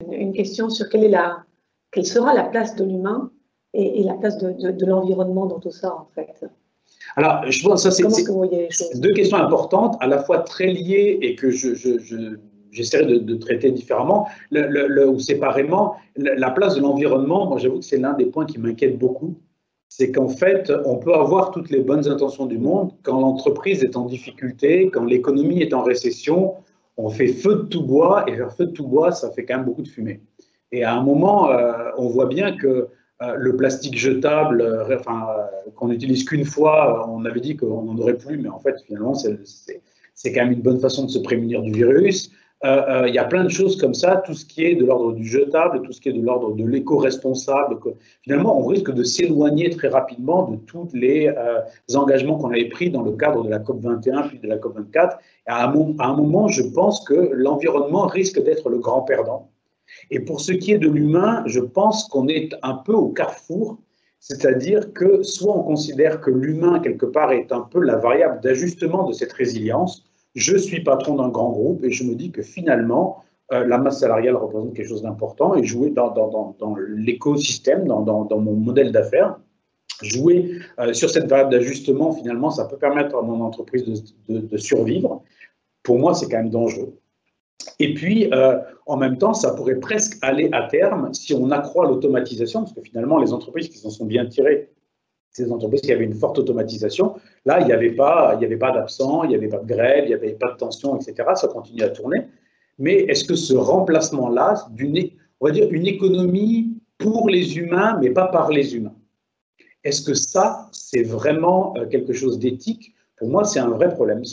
une question sur quelle sera la place de l'humain et la place de l'environnement dans tout ça, en fait. Alors, je pense que ça, c'est deux questions importantes, à la fois très liées et que j'essaierai de traiter différemment ou séparément. La place de l'environnement, moi, j'avoue que c'est l'un des points qui m'inquiète beaucoup. C'est qu'en fait, on peut avoir toutes les bonnes intentions du monde. Quand l'entreprise est en difficulté, quand l'économie est en récession, on fait feu de tout bois, et faire feu de tout bois, ça fait quand même beaucoup de fumée. Et à un moment, on voit bien que le plastique jetable, qu'on n'utilise qu'une fois, on avait dit qu'on n'en aurait plus, mais en fait, finalement, c'est quand même une bonne façon de se prémunir du virus. Il y a plein de choses comme ça, tout ce qui est de l'ordre du jetable, tout ce qui est de l'ordre de l'éco-responsable. Finalement, on risque de s'éloigner très rapidement de tous les engagements qu'on avait pris dans le cadre de la COP21 puis de la COP24. À un moment, je pense que l'environnement risque d'être le grand perdant. Et pour ce qui est de l'humain, je pense qu'on est un peu au carrefour, c'est-à-dire que soit on considère que l'humain, quelque part, est un peu la variable d'ajustement de cette résilience. Je suis patron d'un grand groupe et je me dis que finalement, la masse salariale représente quelque chose d'important et jouer dans l'écosystème, dans mon modèle d'affaires, jouer sur cette variable d'ajustement, finalement, ça peut permettre à mon entreprise de survivre. Pour moi, c'est quand même dangereux. Et puis, en même temps, ça pourrait presque aller à terme si on accroît l'automatisation, parce que finalement, les entreprises qui s'en sont bien tirées, c'est des entreprises qui avaient une forte automatisation. Là, il n'y avait pas d'absents, il n'y avait pas de grève, il n'y avait pas de tension, etc. Ça continue à tourner. Mais est-ce que ce remplacement-là, on va dire une économie pour les humains, mais pas par les humains, est-ce que ça, c'est vraiment quelque chose d'éthique? Pour moi, c'est un vrai problème.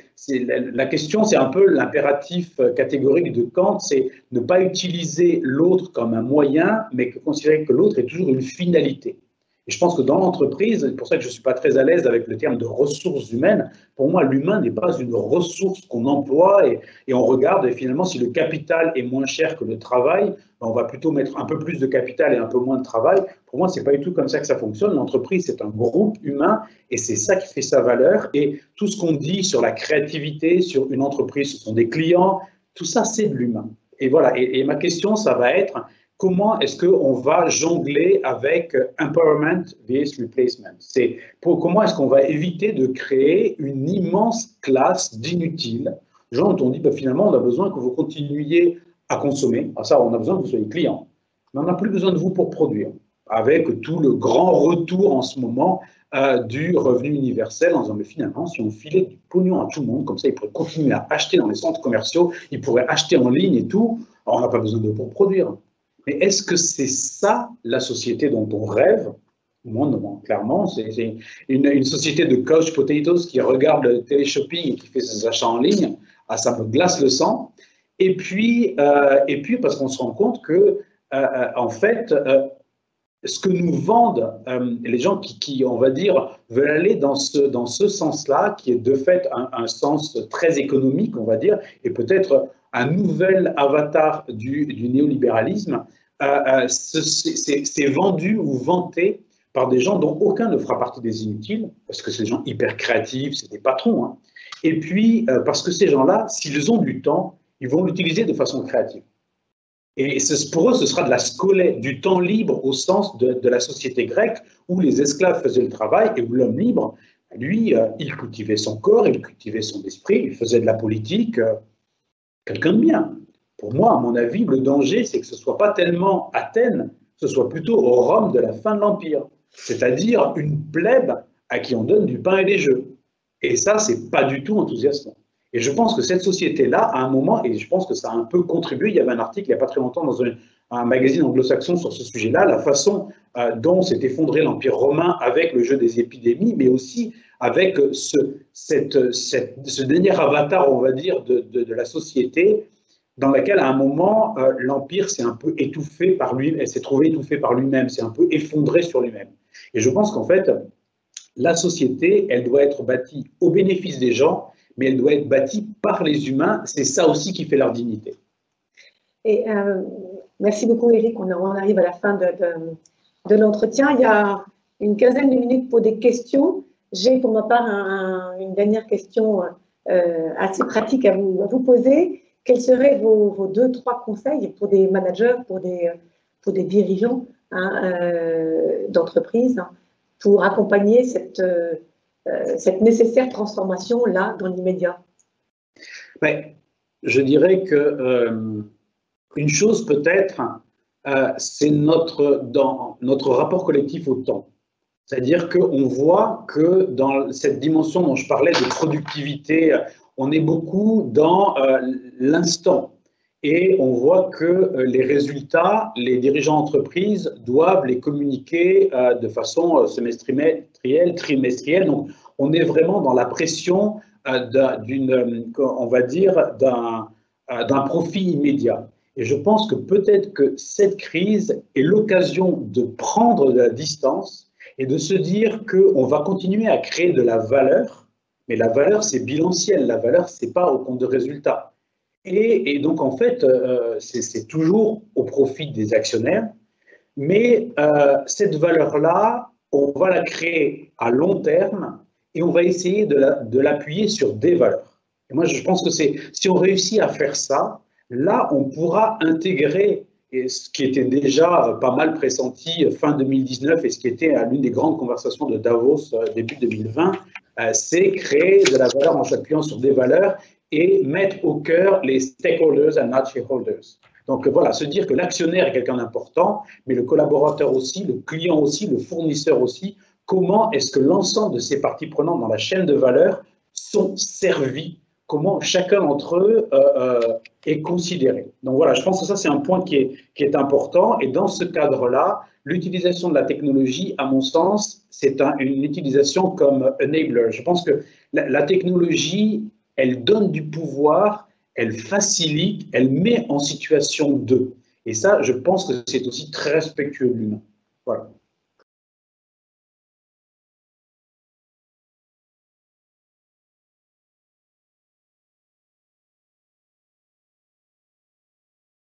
La question, c'est un peu l'impératif catégorique de Kant, c'est ne pas utiliser l'autre comme un moyen, mais considérer que l'autre est toujours une finalité. Et je pense que dans l'entreprise, c'est pour ça que je ne suis pas très à l'aise avec le terme de ressources humaines. Pour moi, l'humain n'est pas une ressource qu'on emploie et on regarde, et finalement, si le capital est moins cher que le travail, on va plutôt mettre un peu plus de capital et un peu moins de travail. Pour moi, ce n'est pas du tout comme ça que ça fonctionne. L'entreprise, c'est un groupe humain et c'est ça qui fait sa valeur. Et tout ce qu'on dit sur la créativité, sur une entreprise, ce sont des clients, tout ça, c'est de l'humain. Et voilà. Et ma question, ça va être comment est-ce qu'on va jongler avec empowerment vs replacement? Comment est-ce qu'on va éviter de créer une immense classe d'inutiles, gens dont on dit finalement on a besoin que vous continuiez à consommer, ça on a besoin que vous soyez client, mais on n'a plus besoin de vous pour produire, avec tout le grand retour en ce moment du revenu universel en disant mais finalement si on filait du pognon à tout le monde, comme ça ils pourraient continuer à acheter dans les centres commerciaux, ils pourraient acheter en ligne et tout, alors on n'a pas besoin de vous pour produire. Mais est-ce que c'est ça la société dont on rêve? Moi, non, clairement, c'est une société de couch potatoes qui regarde le télé-shopping et qui fait ses achats en ligne. Ah, ça me glace le sang. Et puis parce qu'on se rend compte que, en fait, ce que nous vendent les gens qui, on va dire, veulent aller dans ce sens-là, qui est de fait un sens très économique, on va dire, et peut-être un nouvel avatar du néolibéralisme, c'est vendu ou vanté par des gens dont aucun ne fera partie des inutiles, parce que c'est des gens hyper créatifs, c'est des patrons, hein. Et puis parce que ces gens-là, s'ils ont du temps, ils vont l'utiliser de façon créative. Et pour eux, ce sera de la scolée, du temps libre au sens de la société grecque, où les esclaves faisaient le travail et où l'homme libre, lui, il cultivait son corps, il cultivait son esprit, il faisait de la politique, quelqu'un de bien. Pour moi, à mon avis, le danger, c'est que ce ne soit pas tellement Athènes, ce soit plutôt au Rome de la fin de l'Empire, c'est-à-dire une plèbe à qui on donne du pain et des jeux. Et ça, ce n'est pas du tout enthousiasmant. Et je pense que cette société-là, à un moment, et je pense que ça a un peu contribué, il y avait un article il n'y a pas très longtemps dans un magazine anglo-saxon sur ce sujet-là, la façon dont s'est effondré l'Empire romain avec le jeu des épidémies, mais aussi avec ce dernier avatar, on va dire, de la société, dans laquelle, à un moment, l'Empire s'est un peu étouffé par lui, elle s'est trouvé étouffé par lui-même, s'est un peu effondré sur lui-même. Et je pense qu'en fait, la société, elle doit être bâtie au bénéfice des gens, mais elle doit être bâtie par les humains. C'est ça aussi qui fait leur dignité. Et merci beaucoup, Éric. On arrive à la fin de l'entretien. Il y a une quinzaine de minutes pour des questions. J'ai pour ma part une dernière question assez pratique à vous poser. quels seraient vos 2-3 conseils pour des managers, pour des dirigeants d'entreprise, pour accompagner cette nécessaire transformation-là dans l'immédiat? Je dirais que une chose peut-être, c'est notre rapport collectif au temps. C'est-à-dire qu'on voit que dans cette dimension dont je parlais de productivité, on est beaucoup dans l'instant. Et on voit que les résultats, les dirigeants d'entreprise doivent les communiquer de façon semestrielle, trimestrielle. Donc, on est vraiment dans la pression on va dire, d'un profit immédiat. Et je pense que peut-être que cette crise est l'occasion de prendre de la distance et de se dire qu'on va continuer à créer de la valeur, mais la valeur, c'est bilanciel, la valeur, c'est pas au compte de résultats. Et donc, en fait, c'est toujours au profit des actionnaires, mais cette valeur-là, on va la créer à long terme et on va essayer de l'appuyer sur des valeurs. Et moi, je pense que si on réussit à faire ça, là, on pourra intégrer ce qui était déjà pas mal pressenti fin 2019 et ce qui était l'une des grandes conversations de Davos début 2020, c'est créer de la valeur en s'appuyant sur des valeurs et mettre au cœur les stakeholders and not shareholders. Donc voilà, se dire que l'actionnaire est quelqu'un d'important, mais le collaborateur aussi, le client aussi, le fournisseur aussi. Comment est-ce que l'ensemble de ces parties prenantes dans la chaîne de valeur sont servis? Comment chacun d'entre eux est considéré? Donc voilà, je pense que ça, c'est un point qui est important. Et dans ce cadre-là, l'utilisation de la technologie, à mon sens, c'est une utilisation comme enabler. Je pense que la technologie, elle donne du pouvoir, elle facilite, elle met en situation d'eux. Et ça, je pense que c'est aussi très respectueux de l'humain. Voilà.